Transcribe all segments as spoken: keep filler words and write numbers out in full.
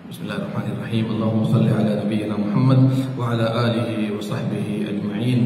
بسم اللہ الرحمن الرحیم اللہم صلی علی نبینا محمد وعلی آلہ وصحبہ اجمعین۔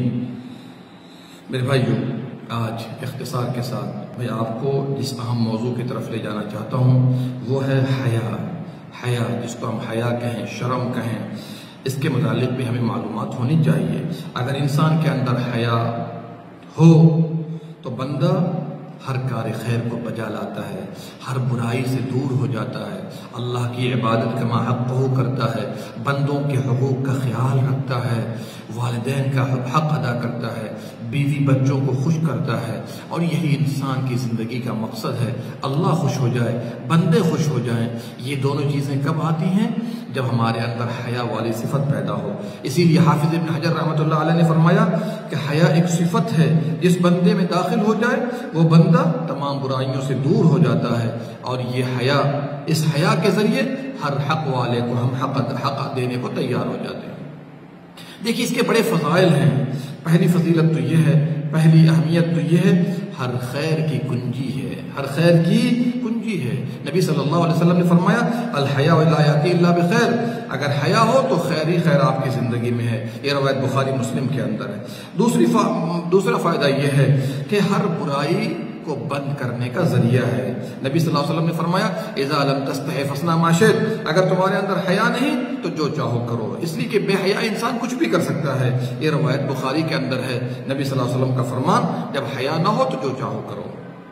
میرے بھائیو، آج اختصار کے ساتھ میں آپ کو جس اہم موضوع کی طرف لے جانا چاہتا ہوں وہ ہے حیا۔ حیا جس کو ہم حیا کہیں، شرم کہیں، اس کے متعلق بھی ہمیں معلومات ہونی چاہیے۔ اگر انسان کے اندر حیا ہو تو بندہ ہر کار خیر کو بجا لاتا ہے، ہر برائی سے دور ہو جاتا ہے، اللہ کی عبادت کما حقہ کرتا ہے، بندوں کے حقوق کا خیال رکھتا ہے، والدین کا حق ادا کرتا ہے، بیوی بچوں کو خوش کرتا ہے، اور یہی انسان کی زندگی کا مقصد ہے۔ اللہ خوش ہو جائے، بندے خوش ہو جائیں۔ یہ دونوں چیزیں کب آتی ہیں؟ جب ہمارے اندر حیا والی صفت پیدا ہو۔ اسی لیے حافظ ابن حجر رحمۃ اللہ علیہ نے فرمایا کہ حیا ایک صفت ہے، جس بندے میں داخل ہو جائے وہ بندہ تمام برائیوں سے دور ہو جاتا ہے، اور یہ حیا، اس حیا کے ذریعے ہر حق والے کو ہم حق حق دینے کو تیار ہو جاتے ہیں۔ دیکھیے اس کے بڑے فضائل ہیں۔ پہلی فضیلت تو یہ ہے، پہلی اہمیت تو یہ ہے، ہر خیر کی کنجی ہے، ہر خیر کی کنجی ہے۔ نبی صلی اللہ علیہ وسلم نے فرمایا الحیاء لا یأتی الا بخیر، اگر حیا ہو تو خیر ہی خیر آپ کی زندگی میں ہے۔ یہ روایت بخاری مسلم کے اندر ہے۔ دوسری فا... دوسرا فائدہ یہ ہے کہ ہر برائی کو بند کرنے کا ذریعہ ہے۔ نبی صلی اللہ علیہ وسلم نے فرمایا اذا لم تستحی فاصنع ما شئت، اگر تمہارے اندر حیا نہیں تو جو چاہو کرو، اس لیے کہ بے حیا انسان کچھ بھی کر سکتا ہے۔ یہ روایت بخاری کے اندر ہے، نبی صلی اللہ علیہ وسلم کا فرمان، جب حیا نہ ہو تو جو چاہو کرو۔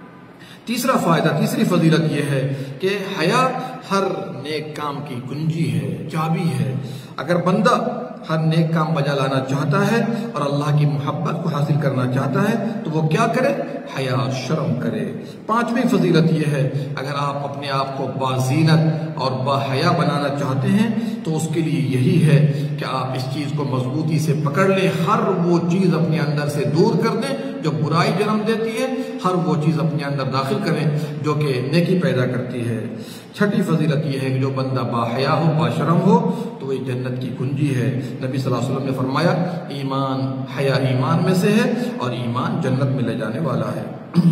تیسرا فائدہ، تیسری فضیلت یہ ہے کہ حیا ہر نیک کام کی کنجی ہے، چابی ہے۔ اگر بندہ ہر نیک کام بجا لانا چاہتا ہے اور اللہ کی محبت کو حاصل کرنا چاہتا ہے تو وہ کیا کرے؟ حیا، شرم کرے۔ پانچویں فضیلت یہ ہے، اگر آپ اپنے آپ کو بازینت اور باحیا بنانا چاہتے ہیں تو اس کے لیے یہی ہے کہ آپ اس چیز کو مضبوطی سے پکڑ لیں، ہر وہ چیز اپنے اندر سے دور کر دیں جو برائی جنم دیتی ہے، ہر وہ چیز اپنے اندر داخل کریں جو کہ نیکی پیدا کرتی ہے۔ چھٹی فضیلت یہ ہے کہ جو بندہ باحیا ہو، باشرم ہو تو وہ جنت کی کنجی ہے۔ نبی صلی اللہ علیہ وسلم نے فرمایا ایمان، حیا ایمان میں سے ہے اور ایمان جنت میں لے جانے والا ہے۔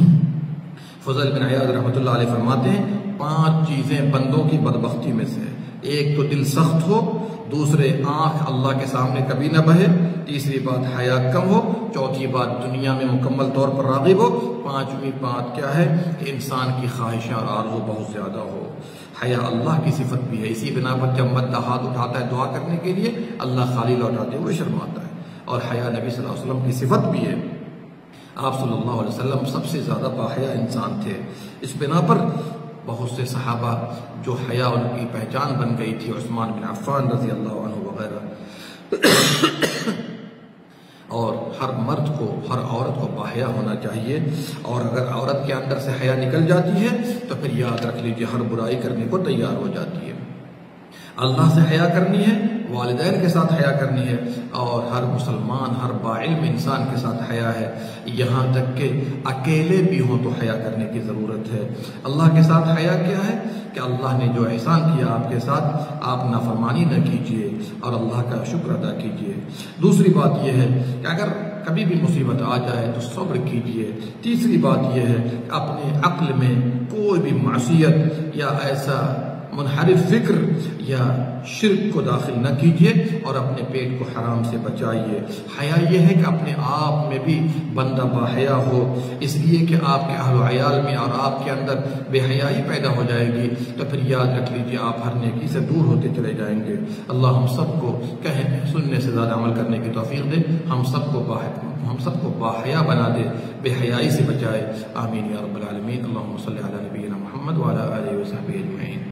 فضل بن عیاض رحمۃ اللہ علیہ فرماتے ہیں پانچ چیزیں بندوں کی بدبختی میں سے، ایک تو دل سخت ہو، دوسرے آنکھ اللہ کے سامنے کبھی نہ بہے، تیسری بات حیا کم ہو، چوتھی بات دنیا میں مکمل طور پر راغب ہو، پانچویں بات کیا ہے کہ انسان کی خواہشیں اور آرزو بہت زیادہ ہو۔ حیا اللہ کی صفت بھی ہے، اسی بنا پر جب بندہ ہاتھ اٹھاتا ہے دعا کرنے کے لیے اللہ خالی لوٹاتے ہوئے شرماتا ہے، اور حیا نبی صلی اللہ علیہ وسلم کی صفت بھی ہے۔ آپ صلی اللہ علیہ وسلم سب سے زیادہ باحیا انسان تھے، اس بنا پر بہت سے صحابہ جو حیا ان کی پہچان بن گئی تھی، عثمان بن عفان رضی اللہ عنہ وغیرہ۔ اور ہر مرد کو، ہر عورت کو باحیا ہونا چاہیے، اور اگر عورت کے اندر سے حیا نکل جاتی ہے تو پھر یاد رکھ لیجیے ہر برائی کرنے کو تیار ہو جاتی ہے۔ اللہ سے حیا کرنی ہے، والدین کے ساتھ حیا کرنی ہے، اور ہر مسلمان، ہر باعلم انسان کے ساتھ حیا ہے، یہاں تک کہ اکیلے بھی ہوں تو حیا کرنے کی ضرورت ہے۔ اللہ کے ساتھ حیا کیا ہے کہ اللہ نے جو احسان کیا آپ کے ساتھ، آپ نافرمانی نہ کیجیے اور اللہ کا شکر ادا کیجیے۔ دوسری بات یہ ہے کہ اگر کبھی بھی مصیبت آ جائے تو صبر کیجیے۔ تیسری بات یہ ہے کہ اپنے عقل میں کوئی بھی معصیت یا ایسا منحرف فکر یا شرک کو داخل نہ کیجیے اور اپنے پیٹ کو حرام سے بچائیے۔ حیا یہ ہے کہ اپنے آپ میں بھی بندہ باحیا ہو، اس لیے کہ آپ کے اہل و عیال میں اور آپ کے اندر بے حیائی پیدا ہو جائے گی تو پھر یاد رکھ لیجیے آپ ہر نیکی سے دور ہوتے چلے جائیں گے۔ اللہ ہم سب کو کہنے سننے سے زیادہ عمل کرنے کی توفیق دے، ہم سب کو ہم سب کو باحیا بنا دے، بے حیائی سے بچائے۔ آمین یا رب العالمین۔ اللہم صلی علی نبینا محمد وعلی آلہ وصحبہ اجمعین۔